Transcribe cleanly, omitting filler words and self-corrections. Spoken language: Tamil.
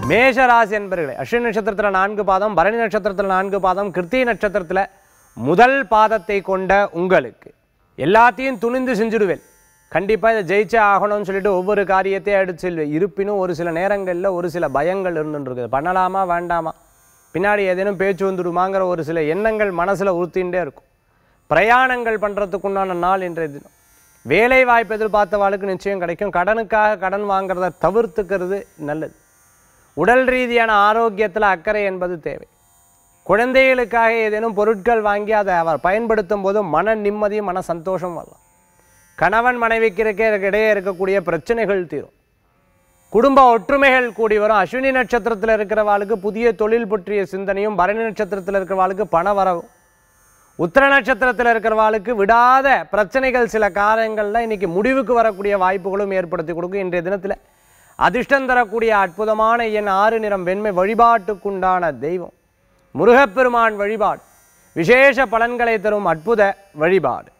மேஷராசி என்பர்களே, அஸ்வினி நட்சத்திரத்தில் 4 பாதம், பரணி நட்சத்திரத்தில் 4 பாதம், கிருத்திகை நட்சத்திரத்தில் முதல் பாதத்தை கொண்ட உங்களுக்கு எல்லாத்தையும் துணிந்து செஞ்சுடுவேன். கண்டிப்பாக இதை ஜெயிச்சே ஆகணும்னு சொல்லிட்டு ஒவ்வொரு காரியத்தையும் எடுத்து செல்வேன். இருப்பினும் ஒரு சில நேரங்களில் ஒரு சில பயங்கள் இருந்துருக்குது. பண்ணலாமா வேண்டாமா, பின்னாடி ஏதேனும் பேச்சு வந்துடுமாங்கிற ஒரு சில எண்ணங்கள் மனசில் உறுத்திகிட்டே இருக்கும். பிரயாணங்கள் பண்ணுறதுக்குண்டான நாள் இன்றைய தினம். வேலை வாய்ப்பு எதிர்பார்த்தவாளுக்கு நிச்சயம் கிடைக்கும். கடனுக்காக கடன் வாங்குறத தவிர்த்துக்கிறது நல்லது. உடல் ரீதியான ஆரோக்கியத்தில் அக்கறை என்பது தேவை. குழந்தைகளுக்காக ஏதேனும் பொருட்கள் வாங்கி அதை அவர் பயன்படுத்தும் போது மன நிம்மதியும் மன சந்தோஷம் வரலாம். கணவன் மனைவிக்கு இடையே இருக்கக்கூடிய பிரச்சனைகள் தீரும். குடும்ப ஒற்றுமைகள் கூடி வரும். அஸ்வினி நட்சத்திரத்தில் இருக்கிறவாளுக்கு புதிய தொழில் பற்றிய சிந்தனையும், பரணி நட்சத்திரத்தில் இருக்கிறவாளுக்கு பண வரவும், உத்திர நட்சத்திரத்தில் இருக்கிறவாளுக்கு விடாத பிரச்சனைகள் சில காரியங்களில் இன்னைக்கு முடிவுக்கு வரக்கூடிய வாய்ப்புகளும் ஏற்படுத்தி கொடுக்கும். இன்றைய தினத்தில் அதிர்ஷ்டம் தரக்கூடிய அற்புதமான எண் 6, நிறம் வெண்மை. வழிபாட்டுக்குண்டான தெய்வம் முருகப்பெருமான் வழிபாடு விசேஷ பலன்களை தரும் அற்புத வழிபாடு.